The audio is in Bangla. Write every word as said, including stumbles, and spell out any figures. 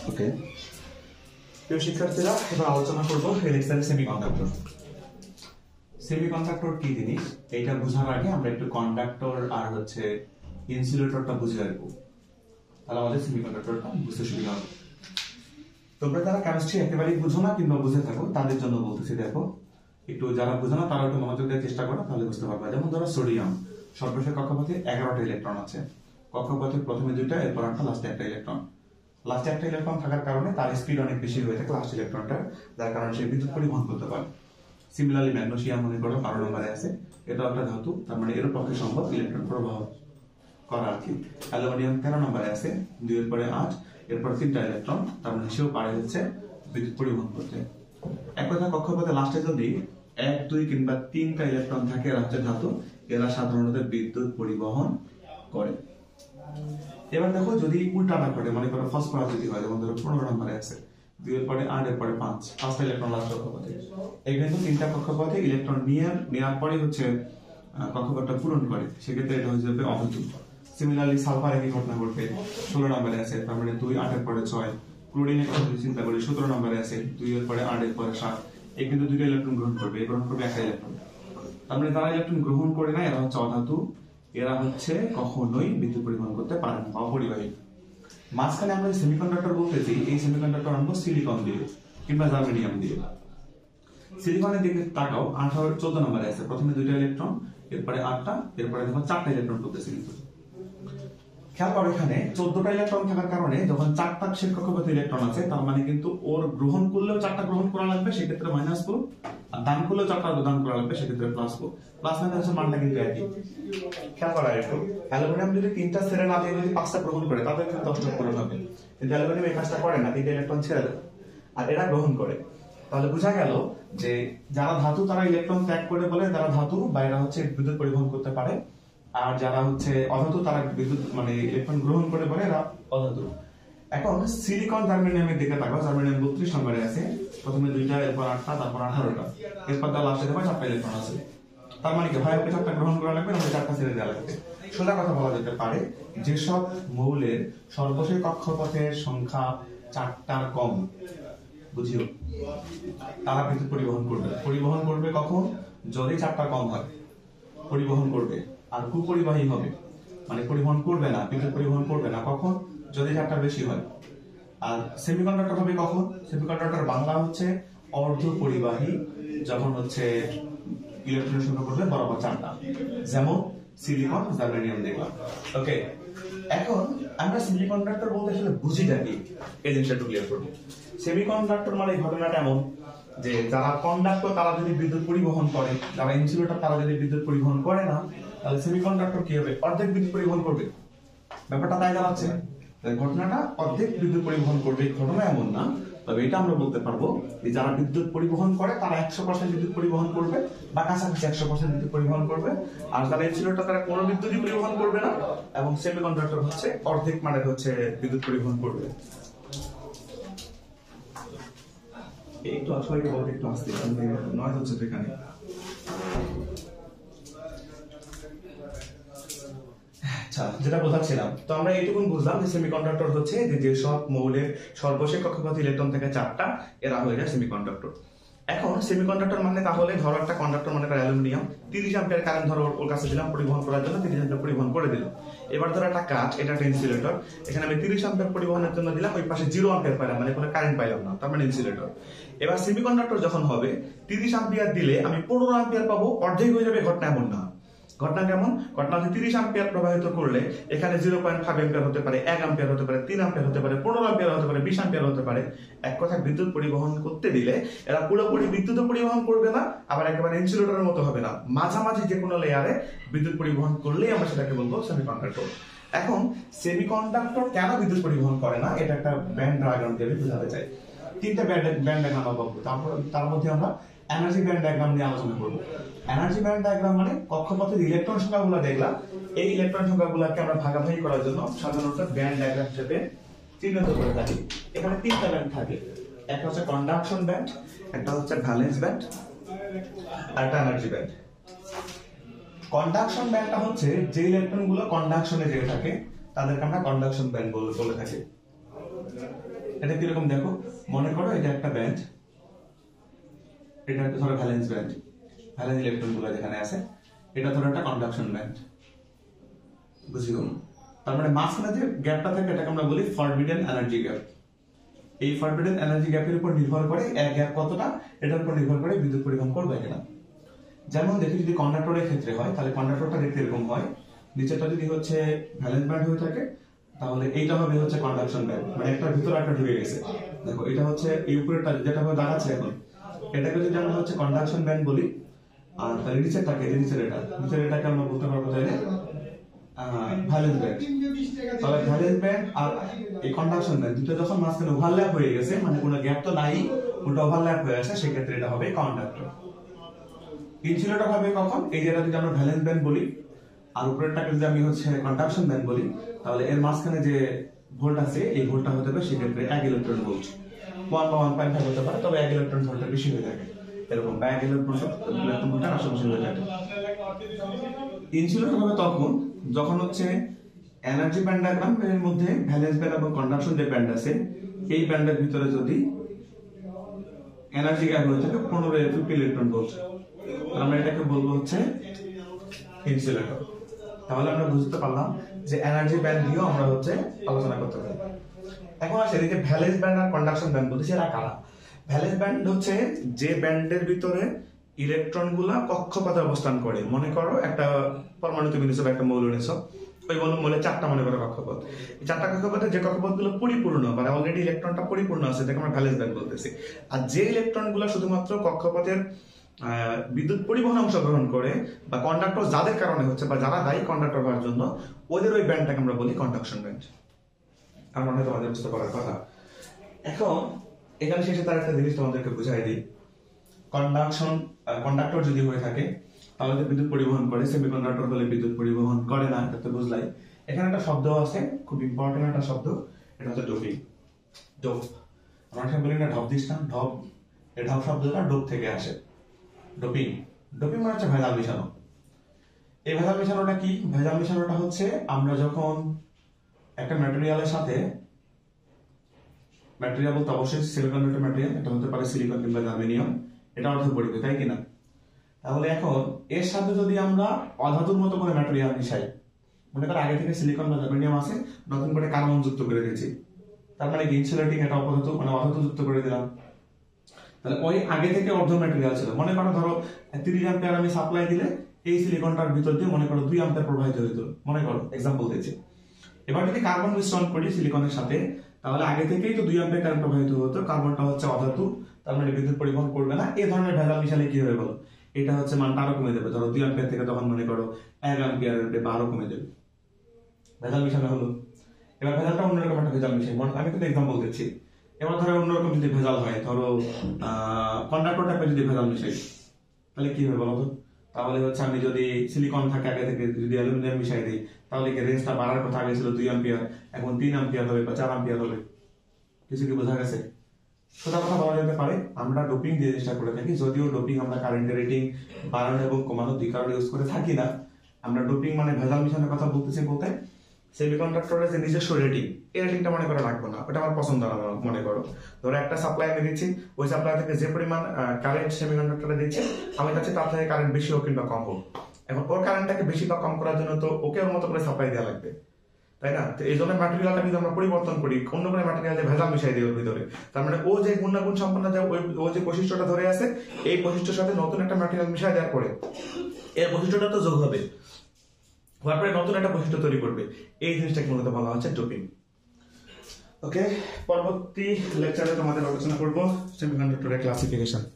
ওকে, প্রিয় শিক্ষার্থীরা, এবার আলোচনা করবো ইলেকট্রিক সেমিকন্ডাক্টর। সেমিকন্ডাক্টর কি জিনিস এটা বোঝার আগে আমরা একটু কন্ডাক্টর আর হচ্ছে ইনসুলেটরটা বুঝে রাখবো, তাহলে আমাদের সেমিকন্ডাক্টরটা বুঝতে সুবিধা হবে। তোমরা যারা কেমিস্ট্রি একেবারেই বুঝো না কিংবা বুঝে থাকো তাদের জন্য বলতেছি, দেখো একটু যারা বুঝো না তারা একটু মনোযোগ দেওয়ার চেষ্টা করো, তাহলে বুঝতে পারবে। যেমন ধরো সোডিয়াম, সর্বশেষ কক্ষপথে এগারোটা ইলেকট্রন আছে, কক্ষপথে প্রথমে দুইটা, এরপর একটা, লাস্টে একটা ইলেকট্রন। লাস্টে একটা ইলেকট্রন থাকার কারণে তার স্পিড অনেক বেশি হয়ে থাকে লাস্ট ইলেকট্রনটা, যার কারণে সে বিদ্যুৎ পরিবহন করতে পারে। সিমিলারলি ম্যাগনেসিয়াম মনে করো বারো নম্বরে আছে, এটা একটা ধাতু, তার মানে এর পক্ষে সম্ভব ইলেকট্রন প্রবাহ করা আর কি। অ্যালুমিনিয়াম তেরো নম্বরে আছে, দুই এর পরে আট, এরপর তিনটা ইলেকট্রন, তার মানে সেও পারে হচ্ছে বিদ্যুৎ পরিবহন করতে। এক কথা, কক্ষপথে লাস্টে যদি এক দুই কিংবা তিনটা ইলেকট্রন থাকে, এরা হচ্ছে ধাতু, এরা সাধারণত বিদ্যুৎ পরিবহন করে। এবার দেখো যদি উল্টাটা ঘটে, মনে করো ফসফরাস যদি হয়, যেমন ধরো পনেরো নম্বরে আছে, দুই এর পরে আট, এর পরে পাঁচ, পাঁচটা ইলেকট্রন লাস্ট কক্ষপথে। এই কিন্তু তিনটা কক্ষপথে ইলেকট্রন নিয়ে নেওয়ার পরে হচ্ছে কক্ষপথটা পূরণ করে, সেক্ষেত্রে এটা হয়ে যাবে অধাতু। সিমিলারলি সালফার একই ঘটনা ঘটবে, ষোলো নম্বরে আছে, তার মানে দুই, আটের পরে ছয়। ক্লোরিনের কথা যদি চিন্তা করি, সতেরো নম্বরে আছে, দুই এর পরে আট, এর পরে সাত, এই কিন্তু দুইটা ইলেকট্রন গ্রহণ করবে, গ্রহণ করবে একটা ইলেকট্রন। তার মানে যারা ইলেকট্রন গ্রহণ করে না এরা হচ্ছে অধাতু, এরা হচ্ছে কখনোই বিদ্যুৎ পরিবহন করতে পারে না, অপরিবাহী। মাঝখানে আমরা সেমিকন্ডাক্টর বলতেছি, এই সেমিকন্ডাক্টর আনবো সিলিকন দিয়ে কিংবা জার্মেনিয়াম দিয়ে। সিলিকনের দিকে তাকাও, আঠারো চোদ্দ নম্বরে আছে, প্রথমে দুইটা ইলেকট্রন, এরপরে আটটা, এরপরে দেখো চারটা ইলেকট্রন করতেছে। কিন্তু খেয়াল করো, এখানে চোদ্দটা ইলেকট্রন থাকার কারণে যখন চারটা শেষ কক্ষপথে ইলেকট্রন আছে, তার মানে কিন্তু ওর গ্রহণ করলেও চারটা গ্রহণ করা লাগবে, সেক্ষেত্রে মাইনাস ফোর, আর দান করলেও চারটা দান করা লাগবে, সেক্ষেত্রে প্লাস ফোর। প্লাস মাইনাসের মানটা কিন্তু একই। খেয়াল করা একটু, অ্যালুমিনিয়াম যদি তিনটা ছেড়ে না দিয়ে যদি পাঁচটা গ্রহণ করে, তাদের কিন্তু দশটা পূরণ হবে, কিন্তু অ্যালুমিনিয়াম এই কাজটা করে না, তিনটা ইলেকট্রন ছেড়ে দেয় আর এরা গ্রহণ করে। তাহলে বোঝা গেল যে যারা ধাতু তারা ইলেকট্রন ত্যাগ করে বলে তারা ধাতু, বা এরা হচ্ছে বিদ্যুৎ পরিবহন করতে পারে, আর যারা হচ্ছে অধাতু তারা বিদ্যুৎ মানে ইলেকট্রন গ্রহণ করে বলে এরা অধাতু। এখন সিলিকন জার্মেনিয়ামের দিকে তাকাও, জার্মেনিয়াম বত্রিশ নম্বরে আছে, প্রথমে দুইটা, এরপর আটটা, তারপর আঠারোটা, এরপর তার লাস্টে দেখো চারটা ইলেকট্রন আছে। তার মানে কি, হয় ওকে চারটা গ্রহণ করা লাগবে, আমাদের চারটা ছেড়ে দেওয়া লাগবে। সোজা কথা বলা যেতে পারে, যেসব মৌলের সর্বশেষ কক্ষপথের সংখ্যা চারটার কম, বুঝিও, তারা বিদ্যুৎ পরিবহন করবে। পরিবহন করবে কখন? যদি চারটা কম হয় পরিবহন করবে। আর কুপরিবাহী হবে, মানে পরিবহন করবে না, বিদ্যুৎ পরিবহন করবে না, কখন? যদি চারটা বেশি হয়। আর সেমিকন্ডাক্টর হবে কখন? সেমিকন্ডাক্টর বাংলা হচ্ছে অর্ধ পরিবাহী, যখন হচ্ছে ইলেকট্রনের সংখ্যা করবে বরাবর চারটা, যেমন সিলিকন, জার্মেনিয়াম দেখলাম। ওকে, এখন আমরা সেমিকন্ডাক্টর বলতে আসলে বুঝিটা কি, এই জিনিসটা একটু ক্লিয়ার করবো। সেমিকন্ডাক্টর মানে ঘটনাটা এমন যে যারা কন্ডাক্টর তারা যদি বিদ্যুৎ পরিবহন করে, যারা ইনসুলেটর তারা যদি বিদ্যুৎ পরিবহন করে না, তাহলে সেমিকন্ডাক্টর কি হবে? অর্ধেক বিদ্যুৎ পরিবহন করবে। ব্যাপারটা তাই দাঁড়াচ্ছে, ঘটনাটা অর্ধেক বিদ্যুৎ পরিবহন করবে, ঘটনা এমন না। তবে এটা আমরা বলতে পারবো যে যারা বিদ্যুৎ পরিবহন করে তারা একশো পার্সেন্ট বিদ্যুৎ পরিবহন করবে, বা কাছাকাছি একশো পার্সেন্ট বিদ্যুৎ পরিবহন করবে। আর যারা ইনসুলেটর তারা কোনো বিদ্যুৎই পরিবহন করবে না, এবং সেমিকন্ডাক্টর হচ্ছে অর্ধেক মানে হচ্ছে বিদ্যুৎ পরিবহন করবে। একটু সবাইকে বলতে একটু আসতে নয় হচ্ছে তো এখানে। আচ্ছা, যেটা বোঝাচ্ছিলাম, তো আমরা এইটুকুন বুঝলাম যে সেমিকন্ডাক্টর হচ্ছে যে যেসব মৌলের সর্বশেষ কক্ষপথে ইলেকট্রন থেকে চারটা, এরা হয়ে যায় সেমিকন্ডাক্টর। এখন সেমিকন্ডাক্টর মানে তাহলে ধরো একটা কন্ডাক্টর মনে করে অ্যালুমিনিয়াম, তিরিশ অ্যাম্পিয়ার কারেন্ট ধরো ওর কাছে দিলাম পরিবহন করার জন্য, তিরিশ অ্যাম্পিয়ার পরিবহন করে দিল। এবার ধরো একটা কাঁচ, এটা একটা ইনসুলেটর, এখানে আমি তিরিশ অ্যাম্পিয়ার পরিবহনের জন্য দিলাম, ওই পাশে জিরো অ্যাম্পিয়ার পাইলাম, মানে কোনো কারেন্ট পাইলাম না, তার মানে ইনসুলেটর। এবার সেমিকন্ডাক্টর যখন হবে, তিরিশ অ্যাম্পিয়ার দিলে আমি পনেরো অ্যাম্পিয়ার পাবো, অর্ধেক হয়ে যাবে। ঘটনা এমন না। ঘটনা কেমন? ঘটনা হচ্ছে তিরিশ অ্যাম্পিয়ার প্রবাহিত করলে এখানে জিরো পয়েন্ট ফাইভ অ্যাম্পিয়ার হতে পারে, এক অ্যাম্পিয়ার হতে পারে, তিন অ্যাম্পিয়ার হতে পারে, পনেরো অ্যাম্পিয়ার হতে পারে, বিশ অ্যাম্পিয়ার হতে পারে। এক কথায় বিদ্যুৎ পরিবহন করতে দিলে এরা পুরোপুরি বিদ্যুৎ পরিবহন করবে না, আবার একেবারে ইনসুলেটরের মতো হবে না, মাঝামাঝি যে কোনো লেয়ারে বিদ্যুৎ পরিবহন করলেই আমরা সেটাকে বলবো সেমিকন্ডাক্টর। এখন সেমিকন্ডাক্টর কেন বিদ্যুৎ পরিবহন করে না, এটা একটা ব্যান্ড ডায়াগ্রাম দিয়ে বোঝাতে চাই। তিনটা ব্যান্ড ব্যান্ড ডায়াগ্রাম পাবো, তারপর তার মধ্যে আমরা এনার্জি ব্যান্ড ডায়াগ্রাম নিয়ে আলোচনা করবো। এনার্জি ব্যান্ড ডায়াগ্রাম মানে কক্ষপথের ইলেকট্রন সংখ্যাগুলো দেখলাম, এই ইলেকট্রন সংখ্যাগুলোকে আমরা ভাগাভাগি করার জন্য সাধারণত ব্যান্ড ডায়াগ্রাম হিসেবে চিহ্নিত করে থাকি। এখানে তিনটা ব্যান্ড থাকে, একটা হচ্ছে কন্ডাকশন ব্যান্ড, একটা হচ্ছে ভ্যালেন্স ব্যান্ড, আর একটা এনার্জি ব্যান্ড। কন্ডাকশন ব্যান্ডটা হচ্ছে যে ইলেকট্রনগুলো কন্ডাকশনে যেতে থাকে তাদেরকে আমরা কন্ডাকশন ব্যান্ড বলে থাকি। এটা কিরকম দেখো, মনে করো এটা একটা ব্যান্ড, এটা একটা ধরো ভ্যালেন্স ব্যান্ড, ভ্যালেন্স ইলেকট্রন গুলো যেখানে আছে, এটা ধরো একটা কন্ডাকশন ব্যান্ড, বুঝিও। তার মানে মাঝখানে যে গ্যাপটা থাকে এটাকে আমরা বলি ফরবিডেন এনার্জি গ্যাপ। এই ফরবিডেন এনার্জি গ্যাপের উপর নির্ভর করে এক গ্যাপ কতটা, এটার উপর নির্ভর করে বিদ্যুৎ পরিবহন করবে কিনা। যেমন দেখি যদি কন্ডাক্টরের ক্ষেত্রে হয় তাহলে কন্ডাক্টরটা দেখতে এরকম হয়, নিচেটা যদি হচ্ছে ভ্যালেন্স ব্যান্ড হয়ে থাকে তাহলে এইটা হবে হচ্ছে কন্ডাকশন ব্যান্ড, মানে একটা ভিতরে একটা ঢুকে গেছে। দেখো এটা হচ্ছে এই উপরেরটা যেটা ভাবে দেখাচ্ছে এখন, এটাকে যদি আমরা হচ্ছে কন্ডাকশন ব্যান্ড বলি, আর তাহলে নিচেরটাকে যে নিচের এটা নিচের এটাকে আমরা বলতে পারবো তাহলে ভ্যালেন্স ব্যান্ড। তাহলে ভ্যালেন্স ব্যান্ড আর এই কন্ডাকশন ব্যান্ড দুটো যখন মাঝখানে ওভারল্যাপ হয়ে গেছে, মানে কোনো গ্যাপ তো নাই, ওটা ওভারল্যাপ হয়ে আছে, সেক্ষেত্রে এটা হবে কন্ডাক্টর। ইনসুলেটর হবে কখন, এই যেটা যদি আমরা ভ্যালেন্স ব্যান্ড বলি আর উপরেরটাকে যদি আমি হচ্ছে কন্ডাকশন ব্যান্ড বলি, তাহলে এর মাঝখানে যে ভোল্ট আছে এই ভোল্টটা হতে হবে সেক্ষেত্রে এক ইলেকট্রন ভোল্ট, ওয়ান বা ওয়ান পয়েন্ট ফাইভ হতে পারে, তবে এক ইলেকট্রন ভোল্টটা বেশি হয়ে থাকে, এরকম বা এক ইলেকট্রন ইলেকট্রন ভোল্টের আশেপাশে হয়ে থাকে। ইনসুলেটর হবে তখন যখন হচ্ছে এনার্জি ব্যান্ড ডায়াগ্রাম এর মধ্যে ভ্যালেন্স ব্যান্ড এবং কন্ডাকশন যে ব্যান্ড আছে এই ব্যান্ডের ভিতরে যদি এনার্জি গ্যাপ হয়ে থাকে পনেরো ফিফটি ইলেকট্রন ভোল্ট, আমরা এটাকে বলবো হচ্ছে ইনসুলেটর। তাহলে আমরা বুঝতে পারলাম যে এনার্জি ব্যান্ড দিয়েও আমরা হচ্ছে আলোচনা করতে পারি। এখন আসে এই যে ভ্যালেন্স ব্যান্ড আর কন্ডাকশন ব্যান্ড বলতে সেটা কারা। ভ্যালেন্স ব্যান্ড হচ্ছে যে ব্যান্ডের ভিতরে ইলেকট্রন গুলা কক্ষপথে অবস্থান করে। মনে করো একটা পরমাণু তুমি নিছো, একটা মৌল নিছো, ওই মৌল মৌলের চারটা মনে করো কক্ষপথ, এই চারটা কক্ষপথে যে কক্ষপথ গুলো পরিপূর্ণ মানে অলরেডি ইলেকট্রনটা পরিপূর্ণ আছে তাকে আমরা ভ্যালেন্স ব্যান্ড বলতেছি। আর যে ইলেকট্রন গুলা শুধুমাত্র কক্ষপথের বিদ্যুৎ পরিবহনে অংশগ্রহণ করে বা কন্ডাক্টর যাদের কারণে হচ্ছে বা যারা দায়ী কন্ডাক্টর হওয়ার জন্য, ওদের ওই ব্যান্ডটাকে আমরা বলি কন্ডাকশন ব্যান্ড। আর মনে হয় তোমাদের বুঝতে পারার কথা। এখন এখানে শেষে তার একটা জিনিস তোমাদেরকে বুঝাই দিই, কন্ডাকশন কন্ডাক্টর যদি হয়ে থাকে তাহলে বিদ্যুৎ পরিবহন করে, সেমিকন্ডাক্টর হলে বিদ্যুৎ পরিবহন করে না, এটা তো বুঝলাই। এখানে একটা শব্দ আছে খুব ইম্পর্টেন্ট একটা শব্দ, এটা হচ্ছে ডোপিং। ডোপ আমরা বলি না ঢপ দিস না, ঢপ, এই ঢপ শব্দটা ডোপ থেকে আসে। ডোপিং ডোপিং মানে হচ্ছে ভেজাল মিশানো। এই ভেজাল মিশানোটা কি? ভেজাল মিশানোটা হচ্ছে আমরা যখন একটা ম্যাটেরিয়ালের সাথে, ম্যাটেরিয়াল বলতে অবশ্যই সিলিকনের ম্যাটেরিয়াল, এটা হতে পারে সিলিকন কিংবা জার্মেনিয়াম, এটা অর্ধ পরিবে, তাই কিনা? তাহলে এখন এর সাথে যদি আমরা অধাতুর মতো করে ম্যাটেরিয়াল মিশাই, মনে কর আগে থেকে সিলিকন বা জার্মেনিয়াম আছে, নতুন করে কার্বন যুক্ত করে দিয়েছি, তার মানে ইনসুলেটিং এটা অপধাতু মানে অধাতু যুক্ত করে দিলাম, তাহলে ওই আগে থেকে অর্ধ ম্যাটেরিয়াল ছিল। মনে করো ধরো তিরিশ অ্যাম্পিয়ার আমি সাপ্লাই দিলে এই সিলিকনটার ভিতর দিয়ে মনে করো দুই অ্যাম্পিয়ার প্রবাহিত হইতো, মনে করো এক্সাম্পল দিয়েছি। এবার যদি কার্বন মিশ্রণ করি সিলিকনের সাথে, তাহলে আগে থেকেই তো দুই অ্যাম্পিয়ার কারেন্ট প্রবাহিত হতো, কার্বনটা হচ্ছে অধাতু, তার মানে বিদ্যুৎ পরিবহন করবে না। এই ধরনের ভেজাল মিশালে কি হবে বলো, এটা হচ্ছে মানটা আরো কমে যাবে। ধরো দুই অ্যাম্পিয়ার থেকে তখন মনে করো এক অ্যাম্পিয়ার বা আরো কমে যাবে, ভেজাল মিশানো হলো। এবার ভেজালটা অন্যরকম একটা ভেজাল মিশাই, আমি কিন্তু এক্সাম্পল দিচ্ছি। এবার ধরো অন্যরকম যদি ভেজাল হয়, ধরো আহ কন্ডাক্টর টাইপের যদি ভেজাল মিশাই, তাহলে কি হবে বলো তো? তাহলে হচ্ছে আমি যদি সিলিকন থাকে আগে থেকে যদি অ্যালুমিনিয়াম মিশাই দিই, তাহলে কি রেঞ্জটা বাড়ার কথা আগে ছিল দুই অ্যাম্পিয়ার, এখন তিন অ্যাম্পিয়ার হবে বা চার অ্যাম্পিয়ার হবে। কিছু কি বোঝা গেছে? সোজা কথা বলা যেতে পারে আমরা ডোপিং যে জিনিসটা করে থাকি, যদিও ডোপিং আমরা কারেন্টের রেটিং বাড়ানো এবং কমানো দুই কারণে ইউজ করে থাকি না, আমরা ডোপিং মানে ভেজাল মিশানোর কথা বলতেছি। বলতে সেমিকন্ডাক্টরের যে নিজস্ব রেটিং, এই রেটিংটা মনে করে রাখবো না, ওটা আমার পছন্দ না। মনে করো ধরো একটা সাপ্লাই আমি দিচ্ছি, ওই সাপ্লাই থেকে যে পরিমাণ কারেন্ট সেমিকন্ডাক্টরে দিচ্ছে, আমি চাচ্ছি তার থেকে কারেন্ট বেশি হোক কিংবা কম হোক। এখন ওর কারেন্টটাকে বেশি বা কম করার জন্য তো ওকে ওর মতো করে সাপ্লাই দেওয়া লাগবে, তাই না? তো এই জন্য ম্যাটেরিয়ালটা যদি আমরা পরিবর্তন করি, অন্য কোনো ম্যাটেরিয়াল ভেজাল মিশাই দিই ওর ভিতরে, তার মানে ও যে গুণাগুণ সম্পন্ন যে ও যে বৈশিষ্ট্যটা ধরে আছে, এই বৈশিষ্ট্যের সাথে নতুন একটা ম্যাটেরিয়াল মিশাই দেওয়ার পরে এর বৈশিষ্ট্যটা তো যোগ হবে, হওয়ার পরে নতুন একটা বৈশিষ্ট্য তৈরি করবে। এই জিনিসটাকে মূলত বলা হচ্ছে ডোপিং। ওকে, পরবর্তী লেকচারে তোমাদের আলোচনা করবো সেমিকন্ডাক্টরের ক্লাসিফিকেশন।